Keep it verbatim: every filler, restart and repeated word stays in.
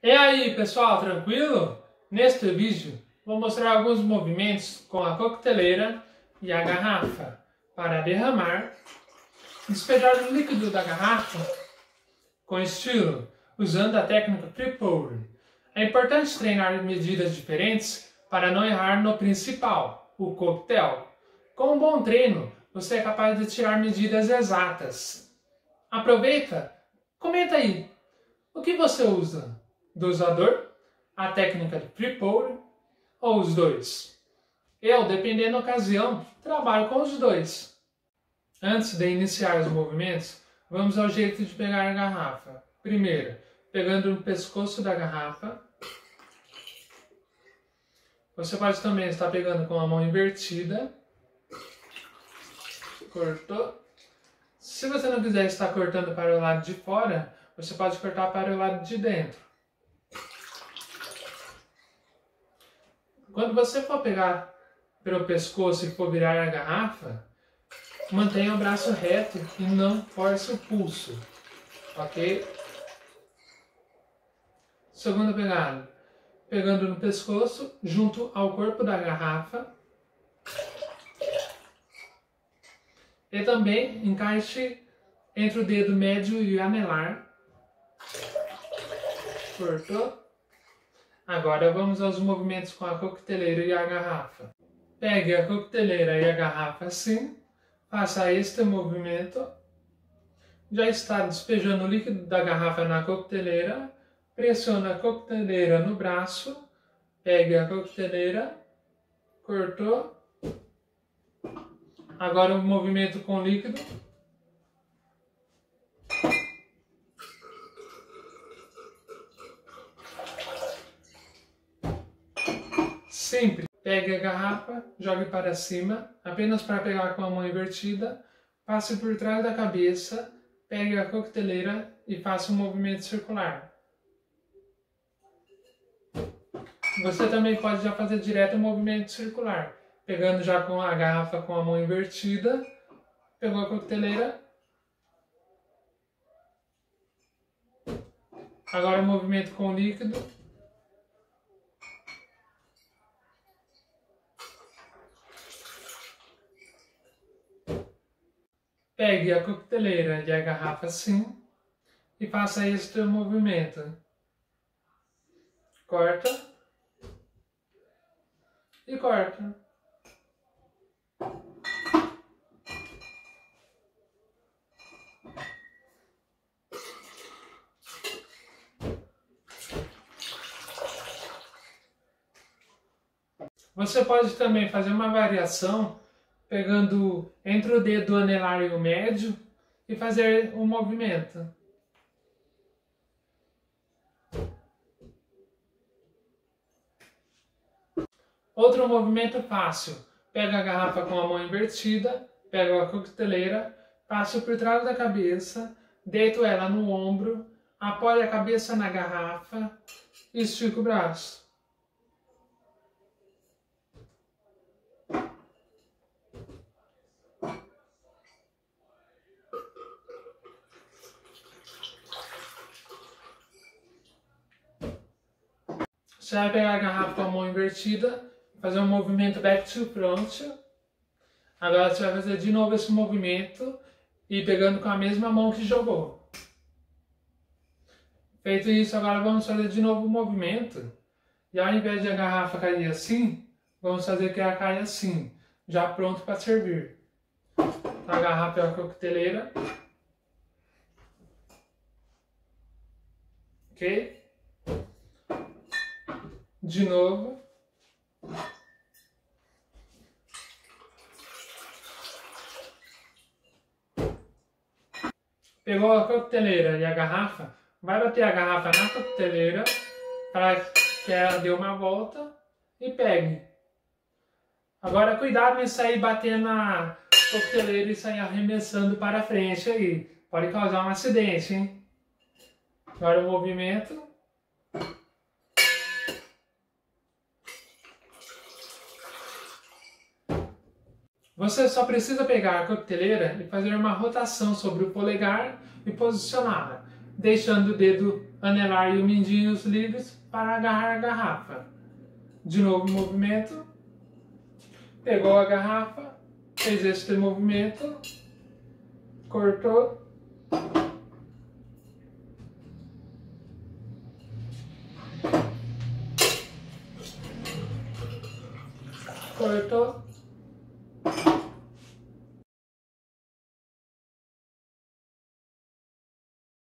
E aí, pessoal, tranquilo? Neste vídeo vou mostrar alguns movimentos com a coqueteleira e a garrafa para derramar, despejar o líquido da garrafa com estilo, usando a técnica free pour. É importante treinar medidas diferentes para não errar no principal, o coquetel. Com um bom treino, você é capaz de tirar medidas exatas. Aproveita, comenta aí, o que você usa? Dosador, a técnica de free pour ou os dois? Eu, dependendo da ocasião, trabalho com os dois. Antes de iniciar os movimentos, vamos ao jeito de pegar a garrafa. Primeiro, pegando no pescoço da garrafa. Você pode também estar pegando com a mão invertida. Cortou. Se você não quiser estar cortando para o lado de fora, você pode cortar para o lado de dentro. Quando você for pegar pelo pescoço e for virar a garrafa, mantenha o braço reto e não force o pulso, ok? Segunda pegada, pegando no pescoço, junto ao corpo da garrafa. E também encaixe entre o dedo médio e o anelar. Cortou. Agora vamos aos movimentos com a coqueteleira e a garrafa. Pegue a coqueteleira e a garrafa assim. Faça este movimento. Já está despejando o líquido da garrafa na coqueteleira. Pressione a coqueteleira no braço. Pegue a coqueteleira. Cortou. Agora o movimento com líquido. Sempre pegue a garrafa, jogue para cima, apenas para pegar com a mão invertida, passe por trás da cabeça, pegue a coqueteleira e faça um movimento circular. Você também pode já fazer direto o movimento circular, pegando já com a garrafa com a mão invertida, pegou a coqueteleira. Agora o movimento com o líquido. Pegue a coqueteleira e a garrafa assim e faça este movimento. Corta e corta. Você pode também fazer uma variação pegando entre o dedo anelar e o médio e fazer um movimento. Outro movimento fácil. Pega a garrafa com a mão invertida, pega a coqueteleira, passo por trás da cabeça, deito ela no ombro, apoio a cabeça na garrafa e estico o braço. Você vai pegar a garrafa com a mão invertida, fazer um movimento back to front. Agora você vai fazer de novo esse movimento e pegando com a mesma mão que jogou. Feito isso, agora vamos fazer de novo o movimento. E ao invés de a garrafa cair assim, vamos fazer que ela caia assim, já pronto para servir. A garrafa é a coqueteleira. Ok? De novo. Pegou a coqueteleira e a garrafa, vai bater a garrafa na coqueteleira para que ela dê uma volta e pegue. Agora cuidado em sair batendo na coqueteleira e sair arremessando para frente aí. Pode causar um acidente, hein? Agora o movimento. Você só precisa pegar a coqueteleira e fazer uma rotação sobre o polegar e posicioná-la. deixando o dedo anelar e o mindinho livres para agarrar a garrafa. De novo o movimento, pegou a garrafa, fez este movimento, cortou, cortou,